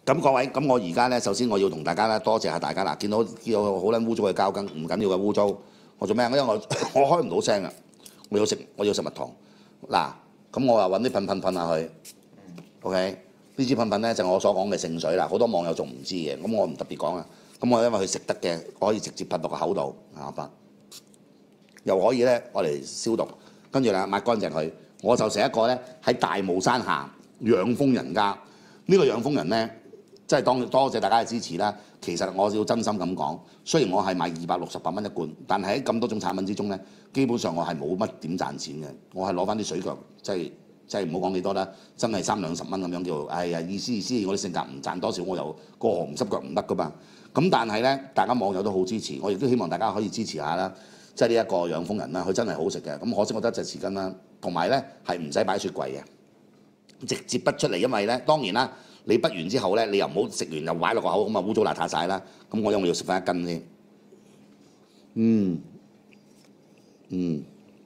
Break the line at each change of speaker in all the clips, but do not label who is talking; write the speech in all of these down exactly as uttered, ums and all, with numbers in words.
咁各位，咁我而家咧，首先我要同大家咧多謝下大家啦。見到見到好撚污糟嘅膠羹，唔緊要嘅污糟，我做咩？因為我我開唔到聲啊！我要食我要食蜜糖。嗱，咁我又揾啲噴噴噴下佢。OK， 呢支噴噴咧就係我所講嘅聖水啦。好多網友仲唔知嘅，咁我唔特別講啊。咁我因為佢食得嘅，我可以直接噴落個口度啊發，又可以咧我嚟消毒，跟住咧抹乾淨佢。我就成一個咧喺大霧山下養蜂人家。呢、這個養蜂人咧。即係當多謝大家嘅支持啦。其實我要真心咁講，雖然我係賣二百六十八蚊一罐，但係喺咁多種產品之中咧，基本上我係冇乜點賺錢嘅。我係攞翻啲水腳，即係即係唔好講幾多啦，真係三兩十蚊咁樣叫。哎呀，意思意思，我啲性格唔賺多少，我又過河唔濕腳唔得噶嘛。咁但係咧，大家網友都好支持，我亦都希望大家可以支持下啦。即係呢一個養蜂人啦，佢真係好食嘅。咁可惜我得一隻匙羹啦，同埋咧係唔使擺雪櫃嘅，直接畢出嚟，因為咧當然啦。你畢完之後咧，你又唔好食完又擺落個口，咁啊污糟邋遢晒啦。咁我因為要食翻一斤先。嗯嗯。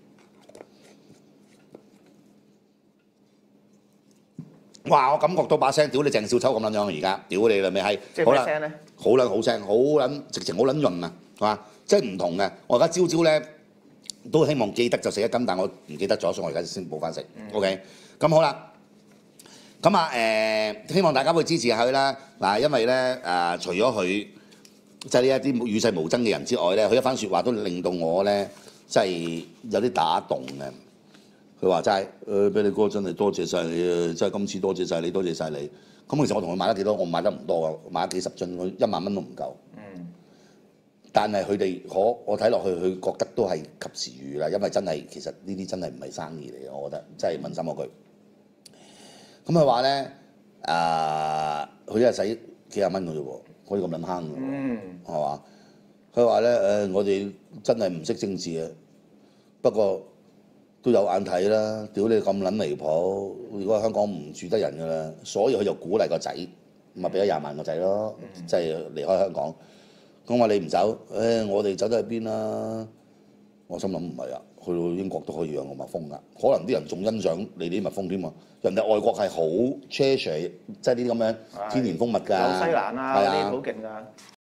哇！我感覺到把聲，屌你鄭少秋咁撚樣而家，屌你啦咪係。
即係咩聲咧？
好撚好聲，好撚直情好撚潤啊，係嘛？即係唔同嘅。我而家朝朝咧都希望記得就食一斤，但我唔記得咗，所以我而家先補翻食。嗯、OK， 咁好啦。咁啊誒，希望大家會支持下佢啦。嗱，因為咧誒、呃，除咗佢即係呢一啲與世無爭嘅人之外咧，佢一番説話都令到我咧，即係有啲打動嘅。佢話齋誒，俾你哥真係多謝晒你啊！真係今次多謝晒你，多謝晒你。咁其實我同佢買得幾多？我買得唔多啊，買咗幾十樽，佢一萬蚊都唔夠。嗯。但係佢哋可我睇落去，佢覺得都係及時雨啦，因為真係其實呢啲真係唔係生意嚟嘅，我覺得真係問心嗰句。咁佢話咧，誒，佢一日使幾廿蚊嘅啫喎，可以咁撚慳嘅喎，係嘛？佢話咧，誒，我哋真係唔識政治啊，不過都有眼睇啦。屌你咁撚離譜，如果香港唔住得人㗎啦，所以佢就鼓勵個仔，咪俾咗廿萬個仔咯，即係離開香港。咁話你唔走，誒，我哋走得去邊啦？我心諗唔係啊。去到英國都可以養個蜜蜂㗎，可能啲人仲欣賞你啲蜜蜂添啊！人哋外國係好 treasure，即係呢啲咁樣天然蜂蜜㗎，
紐西蘭啊，嗰啲好勁㗎。